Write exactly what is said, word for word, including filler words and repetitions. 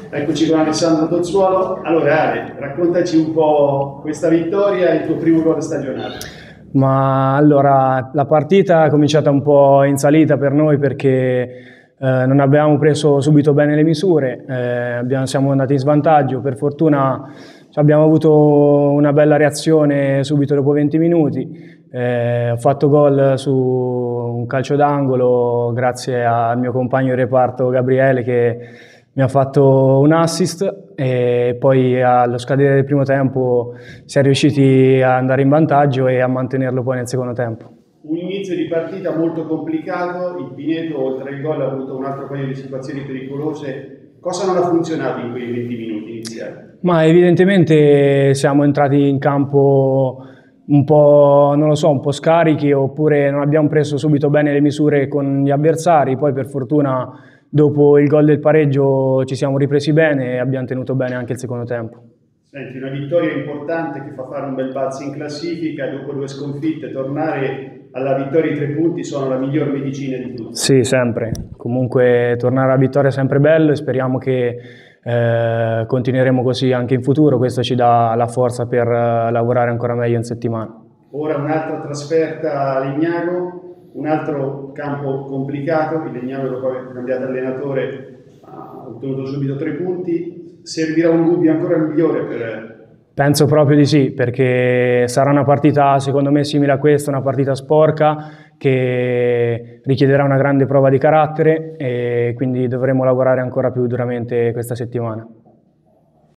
Eccoci con Alessandro Tozzuolo. Allora Ale, raccontaci un po' questa vittoria e il tuo primo gol stagionale. Ma allora, la partita è cominciata un po' in salita per noi perché eh, non abbiamo preso subito bene le misure, eh, abbiamo, siamo andati in svantaggio. Per fortuna abbiamo avuto una bella reazione subito dopo venti minuti. Eh, ho fatto gol su un calcio d'angolo grazie al mio compagno di reparto Gabriele, che mi ha fatto un assist, e poi allo scadere del primo tempo si è riusciti ad andare in vantaggio e a mantenerlo poi nel secondo tempo. Un inizio di partita molto complicato, il Pineto oltre il gol ha avuto un altro paio di situazioni pericolose. Cosa non ha funzionato in quei venti minuti iniziali? Ma evidentemente siamo entrati in campo un po', non lo so, un po' scarichi, oppure non abbiamo preso subito bene le misure con gli avversari. Poi per fortuna dopo il gol del pareggio ci siamo ripresi bene e abbiamo tenuto bene anche il secondo tempo. Senti, una vittoria importante che fa fare un bel balzo in classifica, dopo due sconfitte tornare alla vittoria di tre punti sono la miglior medicina di tutti. Sì, sempre. Comunque tornare alla vittoria è sempre bello e speriamo che eh, continueremo così anche in futuro. Questo ci dà la forza per eh, lavorare ancora meglio in settimana. Ora un'altra trasferta a Legnago, un altro campo complicato. Il Legnago, dopo aver cambiato allenatore, ha ottenuto subito tre punti. Servirà un dubbio ancora migliore per... Penso proprio di sì, perché sarà una partita secondo me simile a questa, una partita sporca che richiederà una grande prova di carattere, e quindi dovremo lavorare ancora più duramente questa settimana.